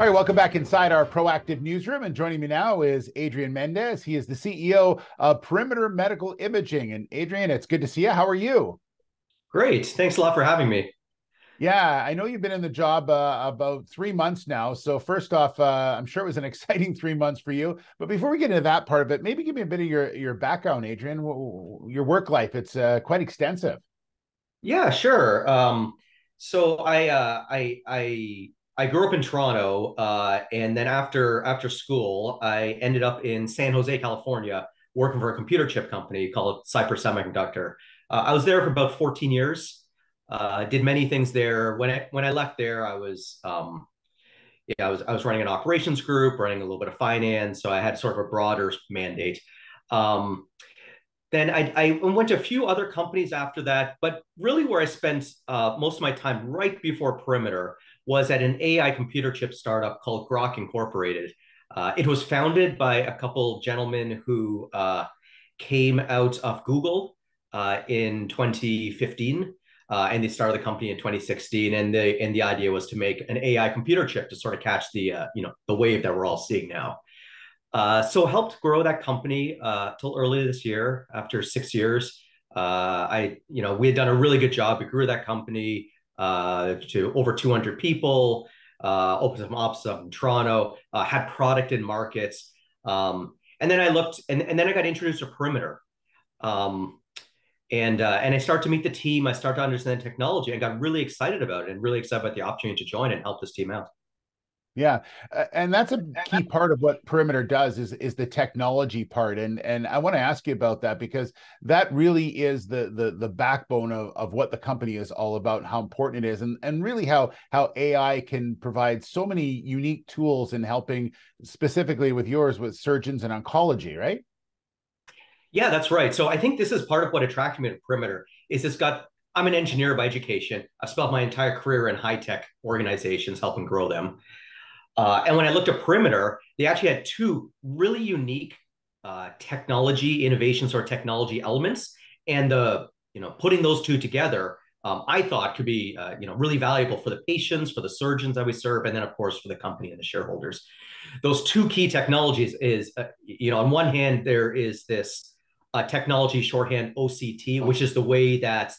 All right, welcome back inside our proactive newsroom. And joining me now is Adrian Mendes. He is the CEO of Perimeter Medical Imaging. And Adrian, it's good to see you. How are you? Great. Thanks a lot for having me. Yeah, I know you've been in the job about 3 months now. So first off, I'm sure it was an exciting 3 months for you. But before we get into that part of it, maybe give me a bit of your background, Adrian, your work life. It's quite extensive. Yeah, sure. So I grew up in Toronto, and then after school, I ended up in San Jose, California, working for a computer chip company called Cypress Semiconductor. I was there for about 14 years. Did many things there. When I left there, I was running an operations group, running a little bit of finance, so I had sort of a broader mandate. Um, then I went to a few other companies after that, but really where I spent most of my time right before Perimeter was at an AI computer chip startup called Grok Incorporated. It was founded by a couple gentlemen who came out of Google in 2015, and they started the company in 2016. And the idea was to make an AI computer chip to sort of catch the wave that we're all seeing now. So helped grow that company till earlier this year. After 6 years, we had done a really good job. We grew that company to over 200 people. Opened some offices up in Toronto. Had product in markets. And then I looked, and then I got introduced to Perimeter. Um, and I started to meet the team. I started to understand technology, and got really excited about it, and really excited about the opportunity to join and help this team out. Yeah, and that's a key part of what Perimeter does is the technology part, and I want to ask you about that because that really is the backbone of what the company is all about, how important it is, and really how AI can provide so many unique tools in helping specifically with yours with surgeons and oncology, right? Yeah, that's right. So I think this is part of what attracted me to Perimeter. Is it's got I'm an engineer by education. I've spent my entire career in high tech organizations, helping grow them. And when I looked at Perimeter, they actually had two really unique technology innovations or technology elements, and putting those two together, I thought could be really valuable for the patients, for the surgeons that we serve, and then of course for the company and the shareholders. Those two key technologies is on one hand there is this technology shorthand OCT, which is the way that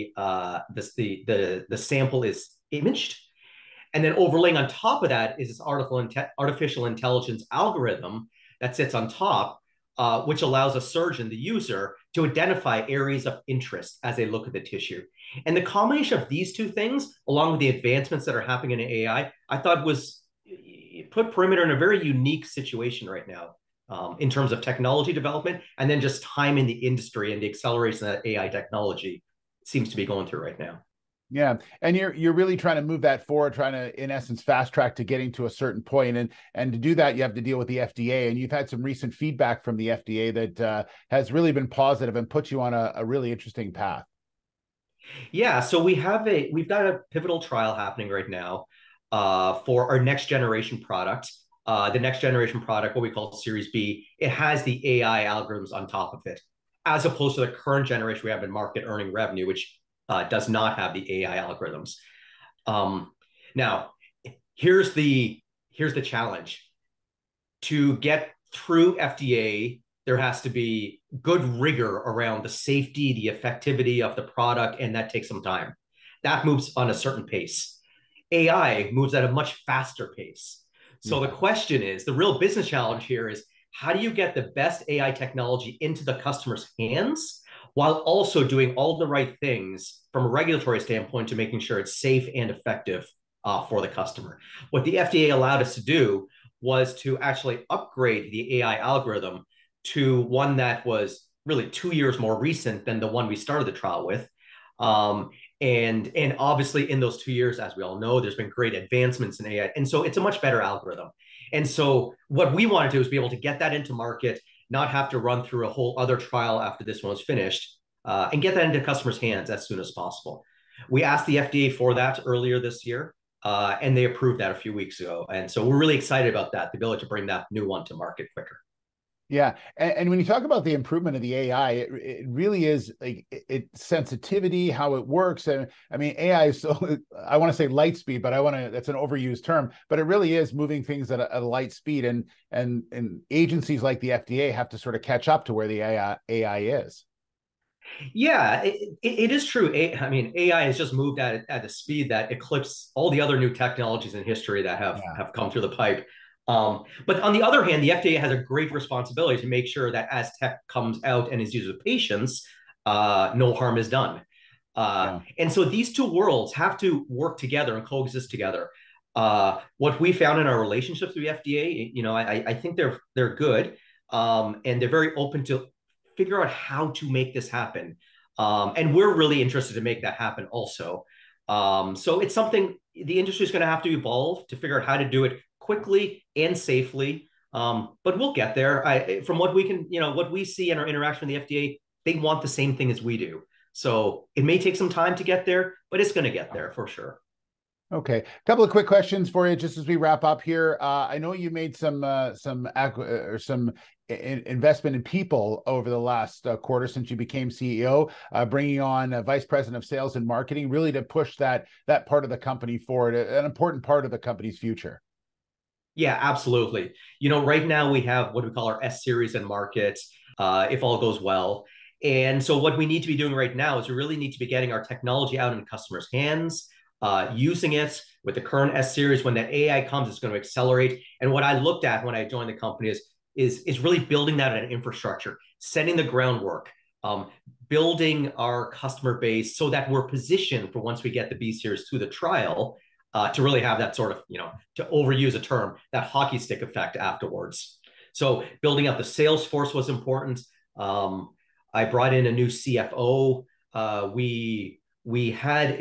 the sample is imaged, and then overlaying on top of that is this artificial intelligence algorithm that sits on top, which allows a surgeon, the user, to identify areas of interest as they look at the tissue. And the combination of these two things, along with the advancements that are happening in AI, I thought was put Perimeter in a very unique situation right now, in terms of technology development, and then just time in the industry and the acceleration that AI technology seems to be going through right now. Yeah, and you're really trying to move that forward, trying to, in essence, fast track to getting to a certain point, and to do that, you have to deal with the FDA, and you've had some recent feedback from the FDA that has really been positive and put you on a really interesting path. Yeah, so we've got a pivotal trial happening right now for our next generation product. The next generation product, what we call Series B, it has the AI algorithms on top of it, as opposed to the current generation we have in market earning revenue, which does not have the AI algorithms. Um, Now, here's the challenge. To get through FDA, there has to be good rigor around the safety, the effectivity of the product, and that takes some time. That moves on a certain pace. AI moves at a much faster pace. So the Yeah. question is, the real business challenge here is, how do you get the best AI technology into the customer's hands while also doing all the right things from a regulatory standpoint to making sure it's safe and effective for the customer? What the FDA allowed us to do was to actually upgrade the AI algorithm to one that was really 2 years more recent than the one we started the trial with. And obviously in those 2 years, as we all know, there's been great advancements in AI. And so it's a much better algorithm. And so what we want to do is be able to get that into market, not have to run through a whole other trial after this one is finished, and get that into customers' hands as soon as possible. We asked the FDA for that earlier this year, and they approved that a few weeks ago. And so we're really excited about that, the ability to bring that new one to market quicker. Yeah, and when you talk about the improvement of the AI, it really is like sensitivity, how it works, and I mean AI is so I want to say light speed, but that's an overused term, but it really is moving things at a light speed, and agencies like the FDA have to sort of catch up to where the AI is. Yeah, it is true. I mean, AI has just moved at a speed that eclipses all the other new technologies in history that Yeah, have come through the pipe. But on the other hand, the FDA has a great responsibility to make sure that as tech comes out and is used with patients, no harm is done. yeah, And so these two worlds have to work together and coexist together. What we found in our relationships with the FDA, I think they're good, and they're very open to figure out how to make this happen. And we're really interested to make that happen also. So it's something the industry is going to have to evolve to figure out how to do it quickly and safely. But we'll get there. From what we can, what we see in our interaction with the FDA, they want the same thing as we do. So it may take some time to get there, but it's going to get there for sure. okay. A couple of quick questions for you, just as we wrap up here. I know you made some investment in people over the last quarter since you became CEO, bringing on a vice president of sales and marketing, really to push that part of the company forward, an important part of the company's future. Yeah, absolutely. Right now we have what we call our S series in market, if all goes well. And so what we need to be doing right now is we really need to be getting our technology out in customers' hands, using it with the current S series. When that AI comes, it's going to accelerate. And what I looked at when I joined the company is really building that an infrastructure, setting the groundwork, building our customer base so that we're positioned for once we get the B series through the trial, to really have that sort of, to overuse a term, that hockey stick effect afterwards. So building up the sales force was important. I brought in a new CFO. We had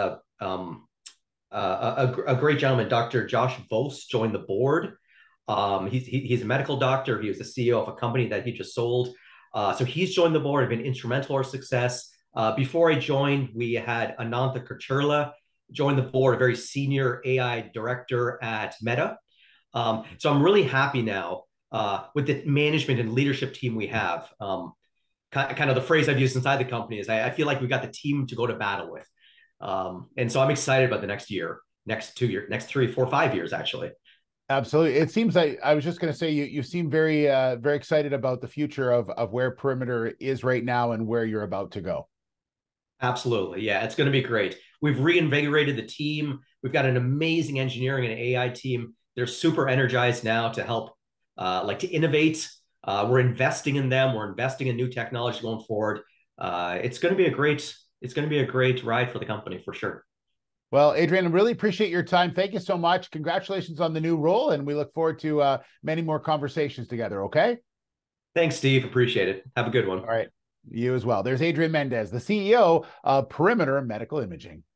a great gentleman, Dr. Josh Vos, join the board. He's a medical doctor. He was the CEO of a company that he just sold. So he's joined the board, been instrumental in our success. Before I joined, we had Anantha Kocherla join the board, a very senior AI director at Meta. So I'm really happy now with the management and leadership team we have. Kind of the phrase I've used inside the company is I feel like we've got the team to go to battle with. And so I'm excited about the next year, next 2 years, next 3, 4, 5 years, actually. Absolutely. It seems like I was just going to say you seem very very excited about the future of where Perimeter is right now and where you're about to go. Absolutely. Yeah, it's going to be great. We've reinvigorated the team. We've got an amazing engineering and AI team. They're super energized now to help, to innovate. We're investing in them. We're investing in new technology going forward. It's going to be a great ride for the company for sure. Well, Adrian, I really appreciate your time. Thank you so much. Congratulations on the new role, and we look forward to many more conversations together. Okay. Thanks, Steve. Appreciate it. Have a good one. All right. You as well. There's Adrian Mendes, the CEO of Perimeter Medical Imaging.